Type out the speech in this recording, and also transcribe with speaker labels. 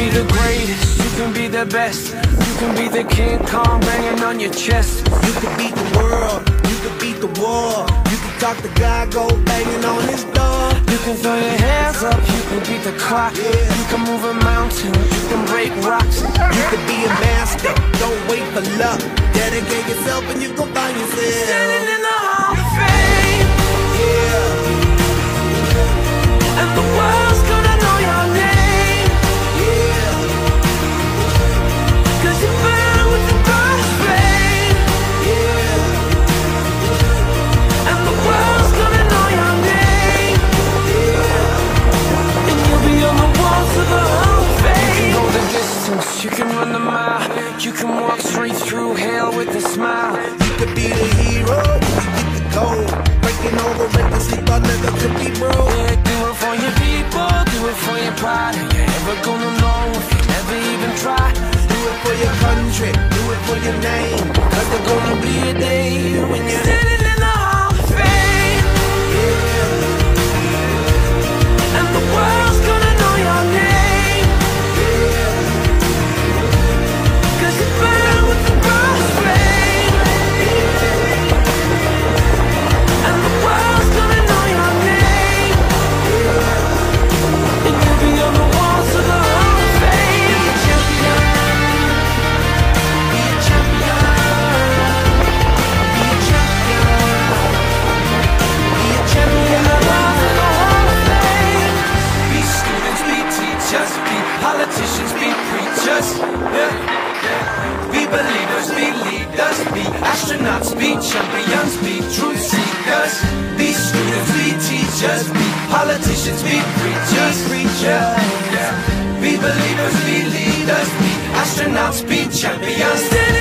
Speaker 1: be the greatest, you can be the best. You can be the King Kong banging on your chest.
Speaker 2: You can beat the world, you can beat the war. You can talk to God, go banging on his door.
Speaker 1: You can throw your hands up, you can beat the clock. You can move a mountain, you can break rocks.
Speaker 2: You can be a master, don't wait for luck. Dedicate yourself and you gon' find yourself
Speaker 1: standing in the Hall of Fame.
Speaker 2: Yeah.
Speaker 1: And the world's gonna know your name.
Speaker 2: Yeah.
Speaker 1: Cause you burn with the brightest flame.
Speaker 2: Yeah.
Speaker 1: And the world's gonna know your name.
Speaker 2: Yeah.
Speaker 1: And you'll be on the walls of the Hall of Fame. You can go the distance, you can run the mile. You can walk straight through hell with a smile.
Speaker 2: You could be the hero, you could get the gold. Breaking all the records you thought never could be broke.
Speaker 1: Yeah, do it for your people, do it for your pride. Are you ever gonna know if you never even try?
Speaker 2: Do it for your country, do it for your name.
Speaker 1: Cause there's gonna be a day when you're standing in the Hall of Fame.
Speaker 2: Yeah.
Speaker 1: And the world's gonna know your name.
Speaker 2: Yeah.
Speaker 1: Cause you burn with the brightest flame. And the world's gonna know your name. And you'll be on the walls of the Hall of Fame. Be a champion. Be a champion. Be a champion. Be a champion. The walls of the Hall of Fame. Be students, be teachers, be politicians, be preachers. Yeah. Be believers, be leaders, be astronauts, be champions, be truth seekers. Be students, be teachers, be politicians, be preachers. Yeah. Be believers, be leaders, be astronauts, be champions.